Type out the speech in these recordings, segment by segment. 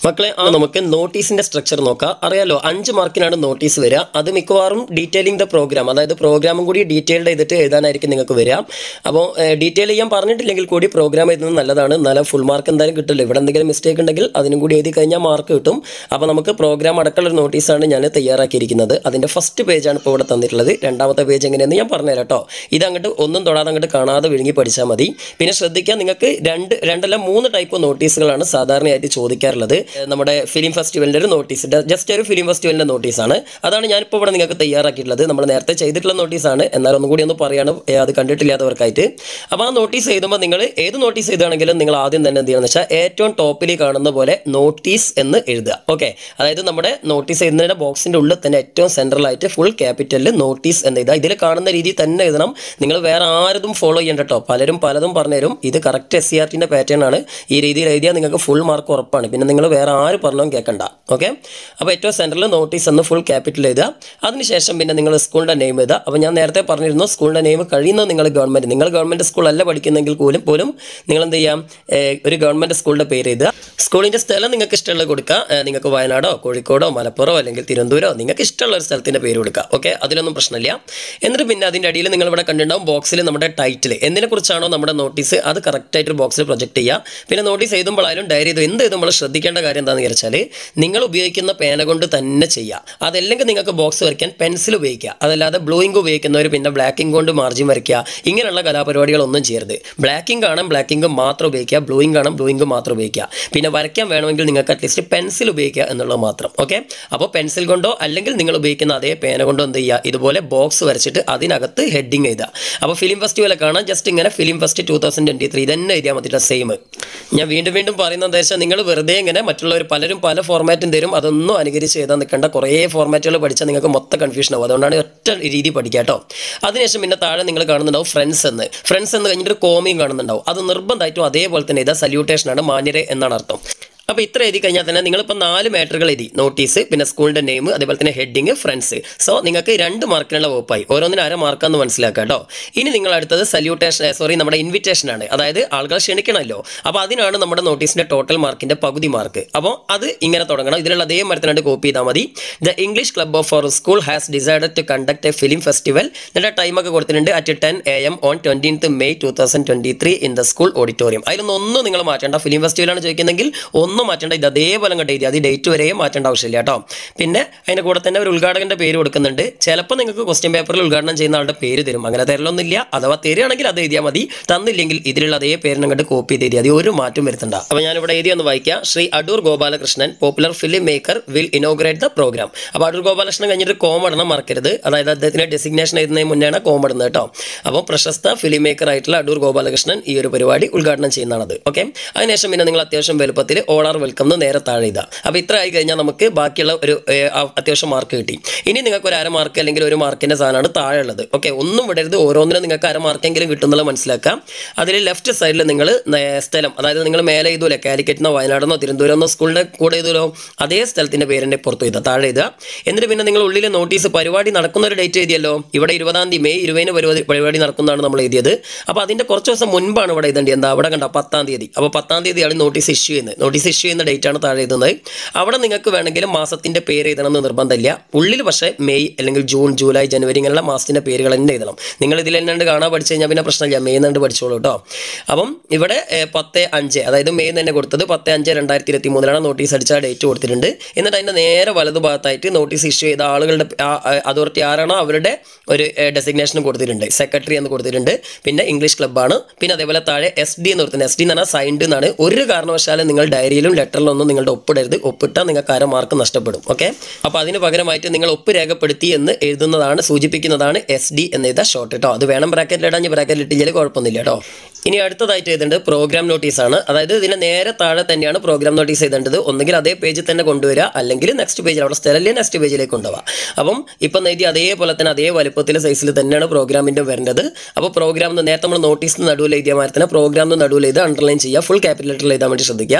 മക്കളെ നമുക്ക് നോട്ടീസിന്റെ സ്ട്രക്ചർ നോക്കാം. അറിയാലോ 5 മാർക്കിനാണ് നോട്ടീസ് വരിക. അത് മിക്കവാറും ഡീറ്റെയിലിംഗ് ദ പ്രോഗ്രാം, അതായത് പ്രോഗ്രാമും കൂടി ഡീറ്റെയിൽഡ് ചെയ്തിട്ട് എഴുതാനായിരിക്കും നിങ്ങൾക്ക് വരിക. അപ്പോൾ ഡീറ്റെയിൽ ചെയ്യാൻ പറഞ്ഞിട്ടില്ലെങ്കിൽ കൂടി പ്രോഗ്രാം എഴുതുന്നത് നല്ലതാണ്. എന്നാലും ഫുൾ മാർക്ക് എന്തായാലും കിട്ടില്ല. ഇവിടെ എന്തെങ്കിലും മിസ്റ്റേക്ക് ഉണ്ടെങ്കിൽ അതിനും കൂടി എഴുതി കഴിഞ്ഞാൽ മാർക്ക് കിട്ടും. അപ്പോൾ നമുക്ക് പ്രോഗ്രാം അടക്കമുള്ള നോട്ടീസാണ് ഞാൻ തയ്യാറാക്കിയിരിക്കുന്നത്. അതിൻ്റെ ഫസ്റ്റ് പേജാണ് ഇപ്പോൾ ഇവിടെ തന്നിട്ടുള്ളത്. രണ്ടാമത്തെ പേജ് എങ്ങനെയെന്ന് ഞാൻ പറഞ്ഞുതരാം കേട്ടോ. ഇതങ്ങോട്ട് ഒന്നും തൊടാതെ അങ്ങോട്ട് കാണാതെ വിഴുങ്ങി പഠിച്ചാൽ മതി. പിന്നെ ശ്രദ്ധിക്കാൻ, നിങ്ങൾക്ക് രണ്ടല്ല 3 ടൈപ്പ് നോട്ടീസുകളാണ് സാധാരണയായിട്ട് ചോദിക്കാറുള്ളത്. നമ്മുടെ ഫിലിം ഫെസ്റ്റിവലിൻ്റെ ഒരു നോട്ടീസ്, ജസ്റ്റ് ഒരു ഫിലിം ഫെസ്റ്റിവലിൻ്റെ നോട്ടീസാണ്. അതാണ് ഞാനിപ്പോൾ ഇവിടെ നിങ്ങൾക്ക് തയ്യാറാക്കിയിട്ടുള്ളത്. നമ്മൾ നേരത്തെ ചെയ്തിട്ടുള്ള നോട്ടീസാണ്, എന്നാലും ഒന്നും കൂടി ഒന്ന് പറയാണ് അത് കണ്ടിട്ടില്ലാത്തവർക്കായിട്ട്. അപ്പോൾ ആ നോട്ടീസ് എഴുതുമ്പോൾ നിങ്ങൾ ഏത് നോട്ടീസ് എഴുതുകയാണെങ്കിലും നിങ്ങൾ ആദ്യം തന്നെ എന്ത് ചെയ്യണമെന്ന് വെച്ചാൽ ഏറ്റവും ടോപ്പിൽ കാണുന്ന പോലെ നോട്ടീസ് എന്ന് എഴുതുക. ഓക്കെ, അതായത് നമ്മുടെ നോട്ടീസ് എഴുതുന്നതിൻ്റെ ബോക്സിൻ്റെ ഉള്ളിൽ തന്നെ ഏറ്റവും സെൻട്രലായിട്ട് ഫുൾ ക്യാപിറ്റലിൽ നോട്ടീസ് എന്ന് എഴുതുക. ഇതിൽ കാണുന്ന രീതി തന്നെ എഴുതണം. നിങ്ങൾ വേറെ ആരതും ഫോളോ ചെയ്യേണ്ട കേട്ടോ. പലരും പലതും പറഞ്ഞുതരും. ഇത് കറക്റ്റ് SCRTൻ്റെ പാറ്റേൺ ആണ്. ഈ രീതിയിൽ എഴുതിയാൽ നിങ്ങൾക്ക് ഫുൾ മാർക്ക് ഉറപ്പാണ്. പിന്നെ നിങ്ങൾ വേറെ ആര് പറഞ്ഞോ കേൾക്കണ്ട. ഓക്കെ, അപ്പോൾ ഏറ്റവും സെൻട്രൽ നോട്ടീസ് എന്ന് ഫുൾ ക്യാപിറ്റൽ എഴുതുക. അതിനുശേഷം പിന്നെ നിങ്ങൾ സ്കൂളിൻ്റെ നെയിം എഴുതുക. അപ്പോൾ ഞാൻ നേരത്തെ പറഞ്ഞിരുന്നു, സ്കൂളിൻ്റെ നെയിം കഴിയുന്നത് നിങ്ങൾ ഗവൺമെൻറ് സ്കൂളല്ല പഠിക്കുന്നെങ്കിൽ പോലും നിങ്ങൾ എന്ത് ചെയ്യാം, ഒരു ഗവൺമെൻറ് സ്കൂളിൻ്റെ പേര് എഴുതുക. സ്കൂളിൻ്റെ സ്ഥലം നിങ്ങൾക്ക് ഇഷ്ടമുള്ളത് കൊടുക്കുക. നിങ്ങൾക്ക് വയനാടോ കോഴിക്കോടോ മലപ്പുറമോ അല്ലെങ്കിൽ തിരുവനന്തപുരമോ നിങ്ങൾക്ക് ഇഷ്ടമുള്ള ഒരു സ്ഥലത്തിൻ്റെ പേര് കൊടുക്കുക. ഓക്കെ, അതിലൊന്നും പ്രശ്നമില്ല. എന്നിട്ട് പിന്നെ അതിൻ്റെ അടിയിൽ നിങ്ങൾ ഇവിടെ കണ്ടിട്ടുണ്ടാവും ബോക്സിൽ നമ്മുടെ ടൈറ്റിൽ, എന്തിനെക്കുറിച്ചാണോ നമ്മുടെ നോട്ടീസ് അത് കറക്റ്റായിട്ട് ബോക്സിൽ പ്രൊജക്റ്റ് ചെയ്യുക. പിന്നെ നോട്ടീസ് എഴുതുമ്പോഴായാലും ഡയറി എന്ത് എഴുതുമ്പോൾ ശ്രദ്ധിക്കേണ്ട കാര്യം എന്താണെന്ന് വെച്ചാൽ, നിങ്ങൾ ഉപയോഗിക്കുന്ന പേന കൊണ്ട് തന്നെ ചെയ്യുക. അതല്ലെങ്കിൽ നിങ്ങൾക്ക് ബോക്സ് വരയ്ക്കാൻ പെൻസിൽ ഉപയോഗിക്കുക. അതല്ലാതെ ബ്ലൂ ഇങ്ക് ഉപയോഗിക്കുന്നവർ പിന്നെ ബ്ലാക്ക് ഇങ്ക് കൊണ്ട് മാർജിൻ വരയ്ക്കുക, ഇങ്ങനെയുള്ള കലാപരിപാടികളൊന്നും ചെയ്യരുത്. ബ്ലാക്ക് ഇങ്ക് ആണ് ബ്ലാക്ക് ഇങ്ക് മാത്രം ഉപയോഗിക്കുക, ബ്ലൂ ഇങ്ക് ആണ് ബ്ലൂ ഇങ്ക് മാത്രം ഉപയോഗിക്കുക. പിന്നെ വരയ്ക്കാൻ വേണമെങ്കിൽ നിങ്ങൾക്ക് അറ്റ്ലീസ്റ്റ് പെൻസിൽ ഉപയോഗിക്കുക എന്നുള്ളത് മാത്രം. ഓക്കെ, അപ്പോൾ പെൻസിൽ കൊണ്ടോ അല്ലെങ്കിൽ നിങ്ങൾ ഉപയോഗിക്കുന്ന അതേ പേന കൊണ്ടോ എന്ത് ചെയ്യുക, ഇതുപോലെ ബോക്സ് വരച്ചിട്ട് അതിനകത്ത് ഹെഡിങ് എഴുതുക. അപ്പോൾ ഫിലിം ഫെസ്റ്റിവലൊക്കെ കാണാൻ ജസ്റ്റ് ഇങ്ങനെ ഫിലിം ഫെസ്റ്റ് 2023 തന്നെ എഴുതിയാൽ മതി. സെയിം ഞാൻ വീണ്ടും പറയുന്നത് എന്താ വെച്ചാൽ, നിങ്ങൾ വെറുതെ ഇങ്ങനെ മറ്റുള്ളവർ പലരും പല ഫോർമാറ്റും തരും, അതൊന്നും അനുകരിച്ച് എഴുതാൻ നിൽക്കേണ്ട. കുറേ ഫോർമാറ്റുകൾ പഠിച്ചാൽ നിങ്ങൾക്ക് മൊത്തം കൺഫ്യൂഷൻ ആവും. അതുകൊണ്ടാണ് ഒറ്റ രീതി പഠിക്കുക കേട്ടോ. അതിനുശേഷം പിന്നെ താഴെ നിങ്ങൾ കാണുന്നുണ്ടാവും ഫ്രണ്ട്സ് എന്ന് കഴിഞ്ഞിട്ട് കോമിയും കാണുന്നുണ്ടാവും. അത് നിർബന്ധമായിട്ടും അതേപോലെ തന്നെ ഇതാ സല്യൂട്ടേഷനാണ്, മാന്യരെ എന്നാണ് അർത്ഥം. അപ്പോൾ ഇത്ര എഴുതി കഴിഞ്ഞാൽ തന്നെ നിങ്ങളിപ്പോൾ 4 മാറ്ററുകൾ എഴുതി, നോട്ടീസ്, പിന്നെ സ്കൂളിൻ്റെ നെയിം, അതേപോലെ തന്നെ ഹെഡിങ്, ഫ്രണ്ട്സ്. സോ നിങ്ങൾക്ക് 2 മാർക്കിനുള്ള വകുപ്പായി. ഓരോന്നിനും 1/2 മാർക്കാന്ന് മനസ്സിലാക്കുക കേട്ടോ. ഇനി നിങ്ങൾ അടുത്തത് നമ്മുടെ ഇൻവിറ്റേഷനാണ്. അതായത് ആളുകളെ ക്ഷണിക്കണമല്ലോ. അപ്പോൾ അതിനാണ് നമ്മുടെ നോട്ടീസിൻ്റെ ടോട്ടൽ മാർക്കിൻ്റെ പകുതി മാർക്ക്. അപ്പോൾ അത് ഇങ്ങനെ തുടങ്ങണം. ഇതിലുള്ള അതേ മരത്തിനായിട്ട് കോപ്പി ചെയ്താൽ മതി. The English club of our school has decided to conduct a film festival. എന്നിട്ട് ടൈമൊക്കെ കൊടുത്തിട്ടുണ്ട്, at 10 AM on 20th May 2023 in the school auditorium. അതിലൊന്നും നിങ്ങൾ മാറ്റേണ്ട. ഫിലിം ഫെസ്റ്റിവലാണ് ചോദിക്കുന്നെങ്കിൽ ഒന്നും മാറ്റേണ്ട. ഇത് അതേപോലെ കണ്ട് എഴുതി, അത് ഡേറ്റ് വരെയും മാറ്റേണ്ട ആവശ്യമില്ല കേട്ടോ. പിന്നെ അതിൻ്റെ കൂടെ തന്നെ ഒരു ഉദ്ഘാടകൻ്റെ പേര് കൊടുക്കുന്നുണ്ട്. ചിലപ്പോൾ നിങ്ങൾക്ക് ക്വസ്റ്റ്യൻ പേപ്പറിൽ ഉദ്ഘാടനം ചെയ്യുന്ന ആളുടെ പേര് തരും. അങ്ങനെ തരലൊന്നുമില്ല. അഥവാ തരികയാണെങ്കിൽ അത് എഴുതിയാൽ മതി. തന്നില്ലെങ്കിൽ ഇതിലുള്ള അതേ പേരിനെ കണ്ട് കോപ്പി ചെയ്ത് എഴുതി, അത് ഒരു മാറ്റം വരുത്തണ്ട. അപ്പോൾ ഞാനിവിടെ എഴുതി ഒന്ന് വായിക്കാം. Shri Adoor Gopalakrishnan, popular film maker, will inaugurate the programme. അപ്പോൾ അടൂർ ഗോപാലകൃഷ്ണൻ കഴിഞ്ഞിട്ട് കോമടണം മറക്കരുത്. അതായത് അദ്ദേഹത്തിൻ്റെ ഡെസിഗ്നേഷൻ എഴുതുന്നതിന് മുന്നെയാണ് കോമടുന്നത് കേട്ടോ. അപ്പോൾ പ്രശസ്ത ഫിലിം മേക്കർ ആയിട്ടുള്ള അടൂർ ഗോപാലകൃഷ്ണൻ ഈ ഒരു പരിപാടി ഉദ്ഘാടനം ചെയ്യുന്നതാണത്. ഓക്കെ, അതിനുശേഷം പിന്നെ നിങ്ങൾ അത്യാവശ്യം വലുപ്പത്തിൽ ഓൾ ആർ വെൽക്കം എന്ന് നേരെ താഴെ ഇതാ. അപ്പോൾ ഇത്ര ആയി കഴിഞ്ഞാൽ നമുക്ക് ബാക്കിയുള്ള ഒരു അത്യാവശ്യം മാർക്ക് കിട്ടി. ഇനി നിങ്ങൾക്ക് ഒരു 1/2 മാർക്ക് അല്ലെങ്കിൽ 1 മാർക്കിൻ്റെ സാധനമാണ് താഴെ ഉള്ളത്. ഓക്കെ, ഒന്നും വിടരുത്. ഓരോന്നിനും നിങ്ങൾക്ക് 1/2 മാർക്കെങ്കിലും കിട്ടുന്നുള്ള മനസ്സിലാക്കാം. അതിൽ ലെഫ്റ്റ് സൈഡിൽ നിങ്ങൾ സ്ഥലം, അതായത് നിങ്ങൾ മേലെ എഴുതൂലേ, കാലിക്കറ്റിനോ വയനാടെന്നോ തിരുവനന്തപുരമെന്നോ സ്കൂളിൻ്റെ കൂടെ എഴുതൂലോ, അതേ സ്ഥലത്തിൻ്റെ പേരിൻ്റെ പുറത്ത് എഴുതുക, താഴെ എഴുതുക. എന്നിട്ട് പിന്നെ നിങ്ങൾ ഉള്ളിൽ നോട്ടീസ് പരിപാടി നടക്കുന്ന ഒരു ഡേറ്റ് എഴുതിയല്ലോ. ഇവിടെ 20 May 20 പരിപാടി നടക്കുന്നതാണ് നമ്മൾ എഴുതിയത്. അപ്പോൾ അതിൻ്റെ കുറച്ച് ദിവസം മുൻപാണ് ഇവിടെ എഴുതേണ്ടത്. എന്താ അവിടെ കണ്ട 10ാം തീയതി. അപ്പോൾ 10ാം തീയതിയാണ് നോട്ടീസ് ഇഷ്യൂ ചെയ്യുന്ന ഡേറ്റ് ആണ് താഴെ എഴുതുന്നത്. അവിടെ നിങ്ങൾക്ക് വേണമെങ്കിൽ മാസത്തിൻ്റെ പേര് എഴുതണമെന്ന് നിർബന്ധമില്ല. ഉള്ളിൽ പക്ഷേ മെയ് അല്ലെങ്കിൽ ജൂൺ, ജൂലൈ, ജനുവരി ഇങ്ങനെയുള്ള മാസത്തിൻ്റെ പേരുകൾ തന്നെ എഴുതണം. നിങ്ങൾ ഇതിൽ തന്നെ കാണാൻ പഠിച്ചു കഴിഞ്ഞാൽ പിന്നെ പ്രശ്നമില്ല. മെയ് എന്നുകൊണ്ട് പഠിച്ചോളൂ കേട്ടോ. അപ്പം ഇവിടെ 10/5, അതായത് മെയ് തന്നെ കൊടുത്തത് 10/5/2023 നോട്ടീസ് അടിച്ച ഡേറ്റ് കൊടുത്തിട്ടുണ്ട്. എന്നിട്ട് അതിൻ്റെ നേരെ വലതുഭാഗത്തായിട്ട് നോട്ടീസ് ഇഷ്യൂ ചെയ്ത ആളുകളുടെ അതോറിറ്റി ആരാണോ അവരുടെ ഒരു ഡെസിഗ്നേഷനും കൊടുത്തിട്ടുണ്ട്. സെക്രട്ടറി എന്ന് കൊടുത്തിട്ടുണ്ട്. പിന്നെ ഇംഗ്ലീഷ് ക്ലബ്ബാണ്. പിന്നെ അതേപോലെ താഴെ SD എന്ന് കൊടുത്തിട്ടുണ്ട്. SD എന്ന് പറഞ്ഞാൽ സൈൻഡ് എന്നാണ്. ഒരു കാരണവശാലും നിങ്ങൾ ഡയറിയിലും ലെറ്ററിലൊന്നും നിങ്ങളുടെ ഒപ്പിടരുത്. ഒപ്പിട്ടാൽ നിങ്ങൾക്ക് 1/2 മാർക്ക് നഷ്ടപ്പെടും. ഓക്കെ, അപ്പോൾ അതിന് പകരമായിട്ട് നിങ്ങൾ ഒപ്പ് രേഖപ്പെടുത്തി എന്ന് എഴുതുന്നതാണ്, സൂചിപ്പിക്കുന്നതാണ് SD എന്ന് എഴുതാ ഷോർട്ട് കേട്ടോ. അത് വേണം ബ്രാക്കറ്റിലിടാൻ, ബ്രാക്കറ്റിലിട്ടില്ലെങ്കിൽ കുഴപ്പമൊന്നുമില്ല കേട്ടോ. ഇനി അടുത്തതായിട്ട് എഴുതേണ്ടത് പ്രോഗ്രാം നോട്ടീസാണ്. അതായത് ഇതിന് നേരെ താഴെ തന്നെയാണ് പ്രോഗ്രാം നോട്ടീസ് എഴുതേണ്ടത്. ഒന്നുകിൽ അതേ പേജിൽ തന്നെ കൊണ്ടുവരിക, അല്ലെങ്കിൽ നെക്സ്റ്റ് പേജിൽ, അവിടെ സ്ഥലല്ലേ നെക്സ്റ്റ് പേജിലേക്ക് കൊണ്ടുപോകാം. അപ്പം ഇപ്പം എഴുതി അതേപോലെ തന്നെ അതേ വലുപ്പത്തിൽ സൈസിൽ തന്നെയാണ് പ്രോഗ്രാമിൻ്റെ വരേണ്ടത്. അപ്പോൾ പ്രോഗ്രാം നേരത്തെ നമ്മൾ നോട്ടീസിന് നടുവിൽ എഴുതിയ മാതിരി തന്നെ പ്രോഗ്രാമിന് നടുവിൽ എഴുതി അണ്ടർലൈൻ ചെയ്യുക. ഫുൾ ക്യാപിറ്റൽ ലെറ്ററിൽ എഴുതാൻ വേണ്ടി ശ്രദ്ധിക്കുക.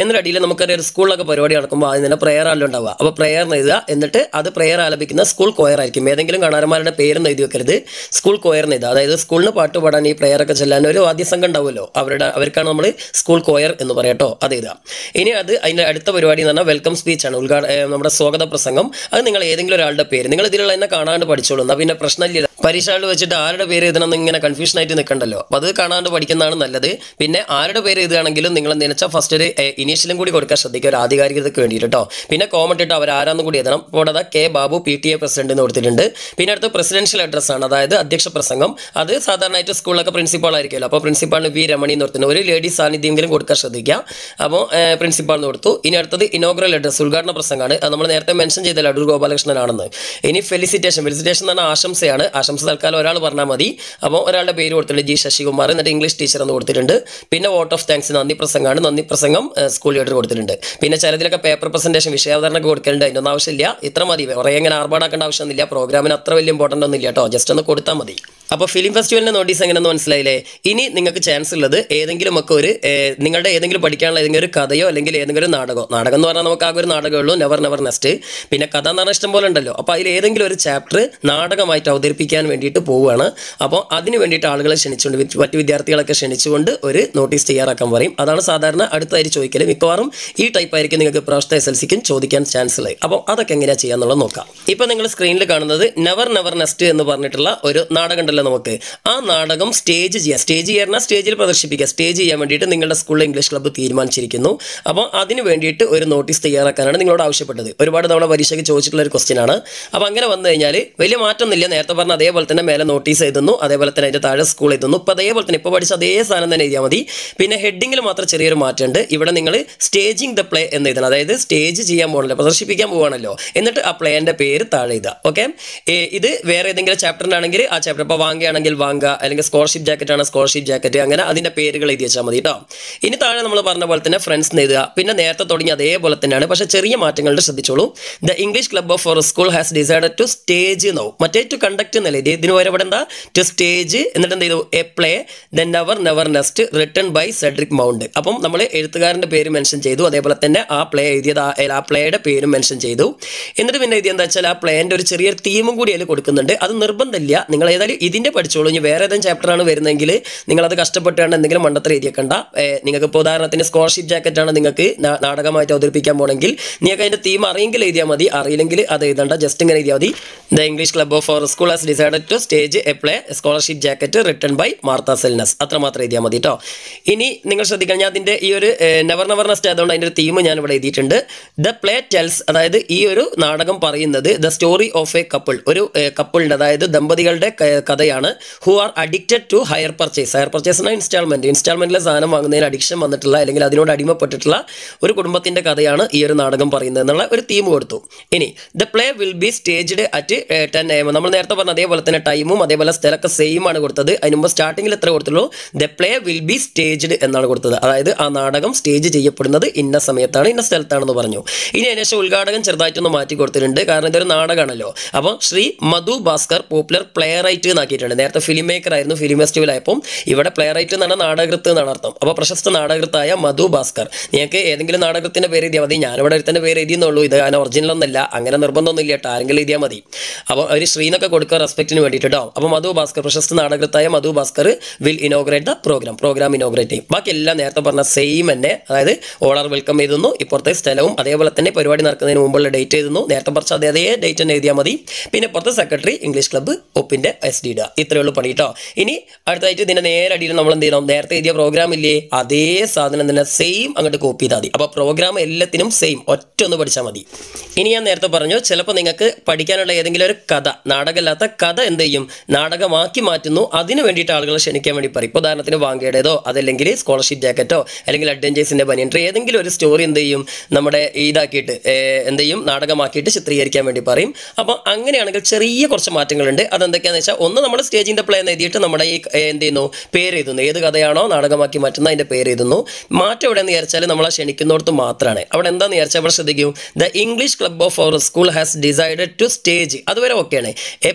പറയുന്ന അടിയിൽ നമുക്കറിയാം ഒരു സ്കൂളിലൊക്കെ പരിപാടി നടക്കുമ്പോൾ ആദ്യം തന്നെ പ്രെയർ ആണല്ലോ ഉണ്ടാവുക. അപ്പോൾ പ്രെയർ എഴുതുക, എന്നിട്ട് അത് പ്രെയർ ആലപിക്കുന്ന സ്കൂൾ കൊയർ ആയിരിക്കും. ഏതെങ്കിലും കാണാരന്മാരുടെ പേരൊന്നും എഴുതി വെക്കരുത്, സ്കൂൾ കൊയർ എഴുതുക. അതായത് സ്കൂളിന് പാട്ട് പാടാൻ ഈ പ്രെയർ ഒക്കെ ചെല്ലാൻ ഒരു വാദ്യസംഘം ഉണ്ടാവുമല്ലോ, അവർക്കാണ് നമ്മൾ സ്കൂൾ കൊയർ എന്ന് പറയാട്ടോ, അത് എഴുതുക. ഇനി അതിൻ്റെ അടുത്ത പരിപാടി എന്ന് പറഞ്ഞാൽ വെൽക്കം സ്പീച്ച് ആണ്, നമ്മുടെ സ്വാഗത പ്രസംഗം. അത് നിങ്ങൾ ഏതെങ്കിലും ഒരാളുടെ പേര് നിങ്ങൾ ഇതിലുള്ള തന്നെ കാണാണ്ട് പഠിച്ചോളൂ, എന്നാൽ പിന്നെ പ്രശ്നമില്ല. പരീക്ഷകളിൽ വെച്ചിട്ട് ആരുടെ പേര് എഴുതണം ഇങ്ങനെ കൺഫ്യൂഷൻ ആയിട്ട് നിൽക്കണ്ടല്ലോ, അപ്പോൾ അത് കാണാണ്ട് പഠിക്കുന്നതാണ് നല്ലത്. പിന്നെ ആരുടെ പേര് എഴുതുകയാണെങ്കിലും നിങ്ങൾ നിലച്ച ഫസ്റ്റ് ഒരു ഇനീഷ്യലും കൂടി കൊടുക്കാൻ ശ്രദ്ധിക്കുക, ഒരു ആധികാരികതയ്ക്ക് വേണ്ടിയിട്ട് കേട്ടോ. പിന്നെ കോമന്റ് ഇട്ട് അവർ ആരാന്ന് കൂടി എഴുതണം. ഇപ്പോൾ അതാ കെ ബാബു PTA പ്രസിഡന്റ് എന്ന് കൊടുത്തിട്ടുണ്ട്. പിന്നെ അടുത്ത് പ്രസിഡൻഷ്യൽ അഡ്രസ് ആണ്, അതായത് അധ്യക്ഷ പ്രസംഗം. അത് സാധാരണയായിട്ട് സ്കൂളിലൊക്കെ പ്രിൻസിപ്പാൾ ആയിരിക്കുമല്ലോ, അപ്പോൾ പ്രിൻസിപ്പാളിന് V രമണി എന്ന് കൊടുത്തിട്ടുണ്ട്. ഒരു ലേഡി സാന്നിധ്യമെങ്കിലും കൊടുക്കാൻ ശ്രദ്ധിക്കുക. അപ്പോൾ പ്രിൻസിപ്പാളിന് കൊടുത്തു. ഇനി അടുത്തത് ഇനോഗ്രൽ അഡ്രസ്, ഉദ്ഘാടന പ്രസംഗമാണ്. അത് നമ്മൾ നേരത്തെ മെൻഷൻ ചെയ്തല്ലോ, അടൂർ ഗോപാലകൃഷ്ണനാണെന്ന്. ഇനി ഫെലിസിറ്റേഷൻ എന്ന് പറഞ്ഞാൽ ആശംസയാണ്. ആശംസ തൽക്കാലം ഒരാൾ പറഞ്ഞാൽ മതി. അപ്പോൾ ഒരാളുടെ പേര് കൊടുത്തിട്ടുണ്ട്, G ശശികുമാർ, എന്നിട്ട് ഇംഗ്ലീഷ് ടീച്ചർ എന്ന് കൊടുത്തിട്ടുണ്ട്. പിന്നെ വോട്ട് ഓഫ് താങ്ക്സ്, നന്ദി പ്രസംഗമാണ്. നന്ദി പ്രസംഗം സ്കൂൾ ലീഡർ കൊടുത്തിട്ടുണ്ട്. പിന്നെ ചിലതിലൊക്കെ പേപ്പർ പ്രസന്റേഷൻ, വിഷയാവതരണം കൊടുക്കേണ്ട, അതിനൊന്നും ആവശ്യമില്ല. ഇത്ര മതി, കുറേ ഇങ്ങനെ ആർഭാടാക്കേണ്ട ആവശ്യമൊന്നുമില്ല. പ്രോഗ്രാമിന് അത്ര വലിയ ഇമ്പോർട്ടൻ്റ് ഒന്നും ഇല്ല കേട്ടോ, ജസ്റ്റ് ഒന്ന് കൊടുത്താൽ മതി. അപ്പോൾ ഫിലിം ഫെസ്റ്റിവലിൻ്റെ നോട്ടീസ് എങ്ങനെയെന്ന് മനസ്സിലായില്ലേ? ഇനി നിങ്ങൾക്ക് ചാൻസ് ഉള്ളത് ഏതെങ്കിലുമൊക്കെ ഒരു നിങ്ങളുടെ ഏതെങ്കിലും പഠിക്കാനുള്ള ഏതെങ്കിലും ഒരു കഥയോ അല്ലെങ്കിൽ ഏതെങ്കിലും ഒരു നാടകം എന്ന് പറഞ്ഞാൽ നമുക്ക് ആകെ ഒരു നാടകമേ ഉള്ളൂ, നെവർ നെവർ നെസ്റ്റ്. പിന്നെ കഥ എന്ന് പറഞ്ഞാൽ ഇഷ്ടം പോലെ ഉണ്ടല്ലോ. അപ്പോൾ അതിൽ ഏതെങ്കിലും ഒരു ചാപ്റ്റർ നാടകമായിട്ട് അവതരിപ്പിക്കാൻ വേണ്ടിയിട്ട് പോവുകയാണ്. അപ്പോൾ അതിന് വേണ്ടിയിട്ട് ആളുകളെ ക്ഷണിച്ചുകൊണ്ട്, മറ്റ് വിദ്യാർത്ഥികളൊക്കെ ക്ഷണിച്ചുകൊണ്ട് ഒരു നോട്ടീസ് തയ്യാറാക്കാൻ പറയും. അതാണ് സാധാരണ അടുത്തായിട്ട് ചോദിക്കൽ. മിക്കവാറും ഈ ടൈപ്പ് ആയിരിക്കും നിങ്ങൾക്ക് പ്രാവശ്യത്തെ SLCക്കും ചോദിക്കാൻ ചാൻസ് ഉള്ളത്. അപ്പോൾ അതൊക്കെ എങ്ങനെയാണ് ചെയ്യാന്നുള്ളത് നോക്കാം. ഇപ്പോൾ നിങ്ങൾ സ്ക്രീനിൽ കാണുന്നത് നെവർ നെവർ നെസ്റ്റ് എന്ന് പറഞ്ഞിട്ടുള്ള ഒരു നാടകം ഉണ്ടല്ലോ. നമുക്ക് ആ നാടകം സ്റ്റേജ് ചെയ്യാൻ സ്റ്റേജിൽ പ്രദർശിപ്പിക്കുക. സ്റ്റേജ് ചെയ്യാൻ വേണ്ടിയിട്ട് നിങ്ങളുടെ സ്കൂളിലെ ഇംഗ്ലീഷ് ക്ലബ്ബ് തീരുമാനിച്ചിരിക്കുന്നു. അപ്പോൾ അതിന് വേണ്ടിയിട്ട് ഒരു നോട്ടീസ് തയ്യാറാക്കാനാണ് നിങ്ങളോട് ആവശ്യപ്പെട്ടത്. ഒരുപാട് തവണ പരീക്ഷയ്ക്ക് ചോദിച്ചിട്ടുള്ള ഒരു ക്വസ്റ്റ്യൻ ആണ്. അപ്പോൾ അങ്ങനെ വന്നു കഴിഞ്ഞാൽ വലിയ മാറ്റമൊന്നുമില്ല. നേരത്തെ പറഞ്ഞ അതേപോലെ തന്നെ മേലെ നോട്ടീസ് എഴുതുന്നു, അതേപോലെ തന്നെ അതിൻ്റെ താഴെ സ്കൂൾ എഴുതുന്നു. ഇപ്പോൾ അതേപോലെ തന്നെ ഇപ്പോൾ പഠിച്ച അതേ സാധനം തന്നെ എഴുതിയാൽ മതി. പിന്നെ ഹെഡിങ്ങിൽ മാത്രം ചെറിയൊരു മാറ്റമുണ്ട്. ഇവിടെ നിങ്ങൾ സ്റ്റേജിങ് ദ പ്ലേ എന്ന് എഴുതണം. അതായത് സ്റ്റേജ് ചെയ്യാൻ പോകണല്ലോ, പ്രദർശിപ്പിക്കാൻ പോവാണല്ലോ. എന്നിട്ട് ആ പ്ലേൻ്റെ പേര് താഴെ എഴുതുക. ഓക്കെ, ഇത് വേറെ ഏതെങ്കിലും ചാപ്റ്ററിൻ്റെ ആണെങ്കിൽ ആ ചാപ്റ്റർ, ഇപ്പോൾ വാങ്ങുകയാണെങ്കിൽ വാങ്ങുക, അല്ലെങ്കിൽ സ്കോളർഷിപ്പ് ജാക്കറ്റ് ആണ് സ്കോളർഷിപ്പ് ജാക്കറ്റ്, അങ്ങനെ അതിൻ്റെ പേരുകൾ എഴുതി വെച്ചാൽ മതി കേട്ടോ. ഇനി താഴെ നമ്മൾ പറഞ്ഞ പോലെ തന്നെ ഫ്രണ്ട്സ് എഴുതുക. പിന്നെ നേരത്തെ തുടങ്ങി അതേപോലെ തന്നെയാണ്, പക്ഷേ ചെറിയ മാറ്റങ്ങളുടെ ശ്രദ്ധിച്ചോളൂ. The English club of our school has decided to stage now, മറ്റേ ടു കണ്ടക്ട് എന്നല്ലേ ഇത്, ഇതിന് വരെ ഇവിടെ എന്താ ടു സ്റ്റേജ്, എന്നിട്ട് എന്ത് ചെയ്തു a play the never never nest written by Cedric Mount. അപ്പം നമ്മൾ എഴുത്തുകാരൻ്റെ പേര് മെൻഷൻ ചെയ്തു, അതേപോലെ തന്നെ ആ പ്ലേ എഴുതിയത് ആ പ്ലേയുടെ പേരും മെൻഷൻ ചെയ്തു. എന്നിട്ട് പിന്നെ എഴുതിയത് എന്താ വെച്ചാൽ ആ പ്ലേൻ്റെ ഒരു ചെറിയൊരു തീമും കൂടി അതിൽ കൊടുക്കുന്നുണ്ട്. അത് നിർബന്ധമില്ല, നിങ്ങൾ ഏതായാലും ഇതിൻ്റെ പഠിച്ചോളൂ. ഇനി വേറെ ഏതെങ്കിലും ചാപ്റ്ററാണ് വരുന്നതെങ്കിൽ നിങ്ങളത് കഷ്ടപ്പെട്ടാണ് എന്തെങ്കിലും മണ്ടത്തരം എഴുതിയേക്കണ്ട. നിങ്ങൾക്ക് ഇപ്പോൾ ഉദാഹരണത്തിന് സ്കോളർഷിപ്പ് ജാക്കറ്റാണ് നിങ്ങൾക്ക് നാടകമായിട്ട് അവതരിപ്പിക്കാൻ പോകണമെങ്കിൽ നിങ്ങൾക്ക് അതിൻ്റെ തീം അറിയെങ്കിൽ എഴുതിയാൽ മതി, അറിയില്ലെങ്കിൽ അത് എഴുതണ്ട, ജസ്റ്റ് ഇങ്ങനെ എഴുതിയാൽ മതി. The English club of our school has decided to stage a play scholarship jacket written by Martha Salinas, അത്രമാത്രം എഴുതിയാൽ മതി കേട്ടോ. ഇനി നിങ്ങൾ ശ്രദ്ധിക്കണം, ഞാൻ അതിൻ്റെ ഈ ഒരു നെവർ നെവർ നെസ്റ്റ് ആയതുകൊണ്ട് അതിൻ്റെ ഒരു തീം ഞാൻ ഇവിടെ എഴുതിയിട്ടുണ്ട്. ദ പ്ലേ ടെൽസ്, അതായത് ഈ ഒരു നാടകം പറയുന്നത് the story of a couple, ഒരു കപ്പിളിൻ്റെ, അതായത് ദമ്പതികളുടെ കഥയാണ്. Who are addicted to hire purchase എന്നാൽ ഇൻസ്റ്റാൾമെൻറ്റിലെ സാധനം വാങ്ങുന്നതിന് അഡിക്ഷൻ വന്നിട്ടുള്ള അല്ലെങ്കിൽ അതിനോട് അടിമപ്പെട്ടിട്ടുള്ള ഒരു കുടുംബത്തിൻ്റെ കഥയാണ് ഈ ഒരു നാടകം പറയുന്നത് എന്നുള്ള ഒരു തീം കൊടുത്തു. ഇനി the play will be staged at 10 AM. നമ്മൾ നേരത്തെ പറഞ്ഞ അതേപോലെ തന്നെ ടൈമും അതേപോലെ സ്ഥലമൊക്കെ സെയിം ആണ് കൊടുത്തത്. അതിന് മുമ്പ് സ്റ്റാർട്ടിങ്ങിൽ എത്ര കൊടുത്തുള്ളൂ, the play will be staged എന്നാണ് കൊടുത്തത്. അതായത് ആ നാടകം സ്റ്റേജ് ചെയ്യപ്പെടുന്നത് ഇന്ന സമയത്താണ് ഇന്ന സ്ഥലത്താണെന്ന് പറഞ്ഞു. ഇനി അതിനുശേഷം ഉദ്ഘാടകൻ ചെറുതായിട്ടൊന്ന് മാറ്റി കൊടുത്തിട്ടുണ്ട്, കാരണം ഇതൊരു നാടകമാണല്ലോ. അപ്പോൾ Shri Madhu Bhaskar popular playwright എന്നാക്കിയിട്ടുണ്ട്. നേരത്തെ ഫിലിം മേക്കർ ആയിരുന്നു, ഫിലിം ഫെസ്റ്റിവൽ ആയപ്പോൾ ഇവിടെ പ്ലേ റൈറ്റ് എന്നാണ് നാടകൃത്ത് എന്നാണ് അർത്ഥം. അപ്പോൾ പ്രശസ്ത നാടകൃത്തായ മധു ഭാസ്കർ, നിങ്ങൾക്ക് ഏതെങ്കിലും നാടകത്തിൻ്റെ പേര് എഴുതിയാൽ മതി. ഞാനിവിടെ ഒരുത്തൻ്റെ പേര് എഴുതിയെന്നുള്ളൂ, ഇത് ഞാൻ ഒറിജിനൽ ഒന്നല്ല, അങ്ങനെ നിർബന്ധമൊന്നുമില്ല കേട്ടോ, ആരെങ്കിലും എഴുതിയാൽ മതി. അപ്പോൾ അവർ ശ്രീനൊക്കെ കൊടുക്കുക റെസ്പെക്റ്റിന് വേണ്ടിയിട്ട് കേട്ടോ. അപ്പോൾ മധു ഭാസ്കർ, പ്രശസ്ത നാടകൃത്തായ Madhu Bhaskar will inaugurate the programme inaugurate ചെയ്യും. ബാക്കി എല്ലാം നേരത്തെ പറഞ്ഞ സെയിം തന്നെ, അതായത് ഓളർ വെൽക്കം എഴുതുന്നു, ഇപ്പുറത്തെ സ്ഥലവും അതേപോലെ തന്നെ പരിപാടി നടക്കുന്നതിന് മുമ്പുള്ള ഡേറ്റ് എഴുതുന്നു, നേരത്തെ പറഞ്ഞ അതേ ഡേറ്റ് തന്നെ എഴുതിയാൽ മതി. പിന്നെ ഇപ്പുറത്തെ സെക്രട്ടറി ഇംഗ്ലീഷ് ക്ലബ്ബ് ഒപ്പിൻ്റെ SD ഇടുക. ഇത്രയേ ഉള്ളൂ പണി കേട്ടോ. ഇനി അടുത്തായിട്ട് ഇതിൻ്റെ നേരെ അടിയിൽ നമ്മൾ എന്ത് ചെയ്യണം, നേരത്തെ എഴുതിയ പ്രോഗ്രാം ഇല്ലേ, അതേ സാധനം തന്നെ സെയിം അങ്ങോട്ട് കോപ്പി ചെയ്താൽ മതി. അപ്പോൾ പ്രോഗ്രാം എല്ലാത്തിനും സെയിം, ഒറ്റ ഒന്ന് പഠിച്ചാൽ മതി. ഇനി ഞാൻ നേരത്തെ പറഞ്ഞു, ചിലപ്പോൾ നിങ്ങൾക്ക് പഠിക്കാനുള്ള ഏതെങ്കിലും ഒരു കഥ, നാടകമല്ലാത്ത കഥ എന്ത് ചെയ്യും, നാടകമാക്കി മാറ്റുന്നു. അതിന് വേണ്ടിയിട്ട് ആളുകളെ ക്ഷണിക്കാൻ വേണ്ടി പറയും. ഇപ്പോൾ ഉദാഹരണത്തിന് വാങ്കയുടേതോ അതല്ലെങ്കിൽ സ്കോളർഷിപ്പ് ജാക്കറ്റോ അല്ലെങ്കിൽ അഡ്വഞ്ചേഴ്സിൻ്റെ ബനിയൻ ട്രീ, ഏതെങ്കിലും ഒരു സ്റ്റോറി എന്ത് ചെയ്യും, നമ്മുടെ ഇതാക്കിയിട്ട് എന്ത് ചെയ്യും, നാടകമാക്കിയിട്ട് ചിത്രീകരിക്കാൻ വേണ്ടി പറയും. അപ്പോൾ അങ്ങനെയാണെങ്കിൽ ചെറിയ കുറച്ച് മാറ്റങ്ങളുണ്ട്. അതെന്തൊക്കെയാണെന്ന് വെച്ചാൽ, ഒന്ന് നമ്മൾ സ്റ്റേജിൻ്റെ പ്ലേ എന്ന് എഴുതിയിട്ട് നമ്മുടെ ഈ എന്ത് ചെയ്യുന്നു, പേര് എഴുതുന്നു, ഏത് കഥയാണോ നാടകമാക്കി മാറ്റുന്ന അതിൻ്റെ പേര് എഴുതുന്നു. മാറ്റം എവിടെയെന്ന് വിചാരിച്ചാൽ നമ്മളെ ക്ഷണിക്കുന്നിടത്ത് മാത്രമാണ്. അവിടെ എന്താണെന്ന് വിചാരിച്ചാൽ അവിടെ ശ്രദ്ധിക്കും, the English club of our school has decided to stage, അതുവരെ ഓക്കെയാണ്. A play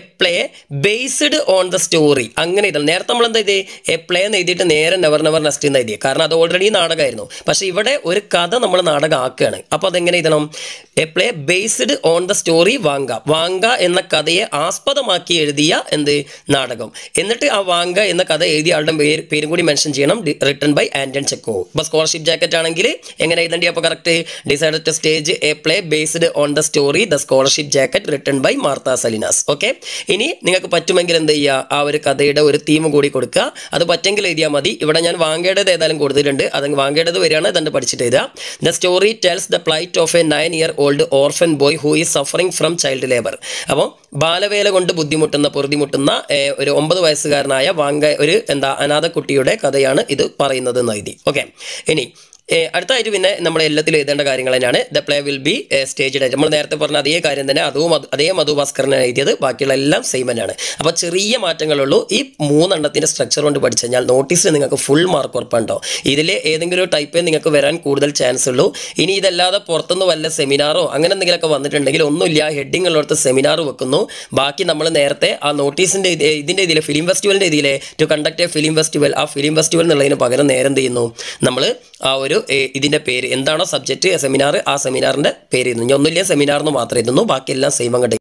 based on the story അങ്ങനെ എഴുതണം. നേരത്തെ നമ്മൾ എന്താ എഴുതി എ പ്ലേ എന്ന് എഴുതിയിട്ട് നേരെ നെവർ നെവർ നെസ്റ്റ് എന്ന് എഴുതി, കാരണം അത് ഓൾറെഡി നാടകമായിരുന്നു. പക്ഷേ ഇവിടെ ഒരു കഥ നമ്മൾ നാടകം ആക്കുകയാണ്. അപ്പോൾ അതെങ്ങനെ എഴുതണം? A play based on the story Vanka എന്ന കഥയെ ആസ്പദമാക്കി എഴുതിയ നാടകം. എന്നിട്ട് ആ വാങ്ക എന്ന കഥ എഴുതിയ ആളുടെ പേരും കൂടി മെൻഷൻ ചെയ്യണം, റിട്ടൺ ബൈ ആന്റൺ ചെക്കോവ്. ഇപ്പോൾ സ്കോളർഷിപ്പ് ജാക്കറ്റ് ആണെങ്കിൽ എങ്ങനെ എഴുതേണ്ടി? അപ്പോൾ correct decide to stage a play based on the story the scholarship jacket written by Martha Salinas. Okay, ഇനി നിങ്ങൾക്ക് പറ്റുമെങ്കിൽ എന്ത് ചെയ്യുക, ആ ഒരു കഥയുടെ ഒരു തീം കൂടി കൊടുക്കുക. അത് പറ്റെങ്കിൽ എഴുതിയാൽ മതി. ഇവിടെ ഞാൻ വാങ്കയുടേത് ഏതായാലും കൊടുത്തിട്ടുണ്ട്, അത് വാങ്കയുടേത് വരികയാണ്, ഇതെന്ന് പഠിച്ചിട്ട് എഴുതുക. The story tells the plight of a 9-year-old orphan boy who is suffering from child labour. അപ്പോൾ ബാലവേല കൊണ്ട് പൊറുതിമുട്ടുന്ന ഒരു 9 വയസ്സുകാരനായ ഒരു അനാഥ കുട്ടിയുടെ കഥയാണ് ഇത് പറയുന്നത് എന്ന് എഴുതി. ഓക്കെ, ഇനി അടുത്തായിട്ട് പിന്നെ നമ്മൾ എല്ലാത്തിലും എഴുതേണ്ട കാര്യങ്ങൾ തന്നെയാണ്. The play will be staged ആയിട്ട് നമ്മൾ നേരത്തെ പറഞ്ഞ അതേ കാര്യം തന്നെ അതേ മധു ഭാസ്കറിനാണ് എഴുതിയത്. ബാക്കിയുള്ള എല്ലാം സെയിം തന്നെയാണ്. അപ്പോൾ ചെറിയ മാറ്റങ്ങളുള്ളൂ. ഈ 3 എണ്ണത്തിൻ്റെ സ്ട്രക്ചർ കൊണ്ട് പഠിച്ചു കഴിഞ്ഞാൽ നോട്ടീസിൽ നിങ്ങൾക്ക് ഫുൾ മാർക്ക് ഉറപ്പുണ്ടോ? ഇതിൽ ഏതെങ്കിലും ഒരു ടൈപ്പേ നിങ്ങൾക്ക് വരാൻ കൂടുതൽ ചാൻസ് ഉള്ളൂ. ഇനി ഇതല്ലാതെ പുറത്തുനിന്ന് വല്ല സെമിനാറോ അങ്ങനെ എന്തെങ്കിലുമൊക്കെ വന്നിട്ടുണ്ടെങ്കിൽ ഒന്നുമില്ല, ഹെഡിങ് ഉള്ളിടത്ത് സെമിനാർ വെക്കുന്നു. ബാക്കി നമ്മൾ നേരത്തെ ആ നോട്ടീസിൻ്റെ ഇതിൻ്റെ ഇതിലെ ഫിലിം ഫെസ്റ്റിവലിൻ്റെ ഇതിലെ to conduct a film festival, ആ ഫിലിം ഫെസ്റ്റിവൽ എന്നുള്ളതിന് പകരം നേരെ എന്ത് ചെയ്യുന്നു, നമ്മൾ ആ ഒരു ഇതിൻ്റെ പേര് എന്താണോ സബ്ജക്റ്റ് സെമിനാർ, ആ സെമിനാറിൻ്റെ പേര് ഇരുന്നു. ഒന്നുമില്ല സെമിനാർ എന്ന് മാത്രമേ ഇരുന്നു, ബാക്കിയെല്ലാം സെയിം അങ്ങോട്ട്